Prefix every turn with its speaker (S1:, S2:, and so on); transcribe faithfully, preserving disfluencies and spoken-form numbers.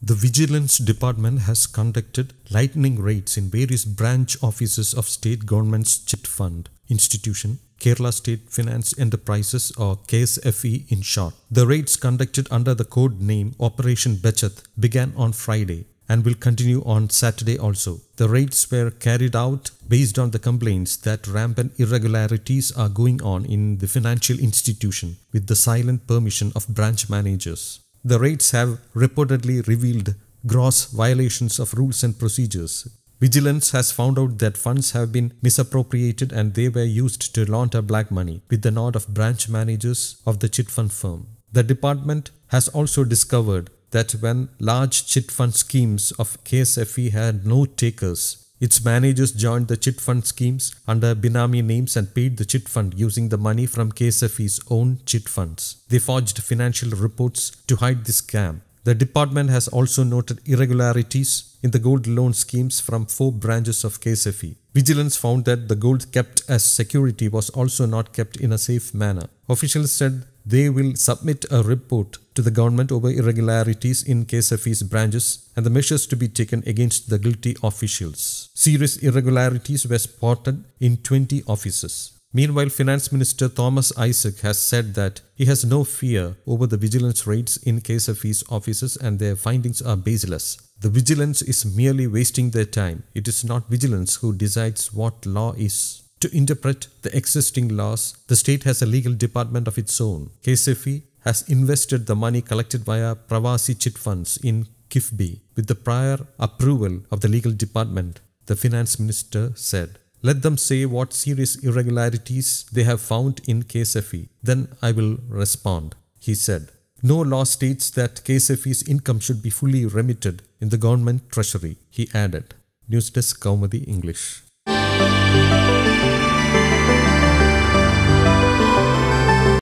S1: The Vigilance Department has conducted lightning raids in various branch offices of state government's chit fund institution, Kerala State Finance Enterprises or K S F E in short. The raids conducted under the code name Operation Bachat began on Friday and will continue on Saturday also. The raids were carried out based on the complaints that rampant irregularities are going on in the financial institution with the silent permission of branch managers. The raids have reportedly revealed gross violations of rules and procedures. Vigilance has found out that funds have been misappropriated and they were used to launder black money with the nod of branch managers of the chit fund firm. The department has also discovered that when large chit fund schemes of K S F E had no takers, its managers joined the chit fund schemes under benami names and paid the chit fund using the money from K S F E's own chit funds. They forged financial reports to hide the scam. The department has also noted irregularities in the gold loan schemes from four branches of K S F E. Vigilance found that the gold kept as security was also not kept in a safe manner. Officials said they will submit a report to the government over irregularities in K S F E's branches and the measures to be taken against the guilty officials. Serious irregularities were spotted in twenty offices. Meanwhile, Finance Minister Thomas Isaac has said that he has no fear over the vigilance raids in K S F E's offices and their findings are baseless. The vigilance is merely wasting their time. It is not vigilance who decides what law is. To interpret the existing laws, the state has a legal department of its own. K S F E has invested the money collected via Pravasi chit funds in K I F B with the prior approval of the legal department, the finance minister said. Let them say what serious irregularities they have found in K S F E. Then I will respond, he said. No law states that K S F E's income should be fully remitted in the government treasury, he added. News Desk Kaumadi English.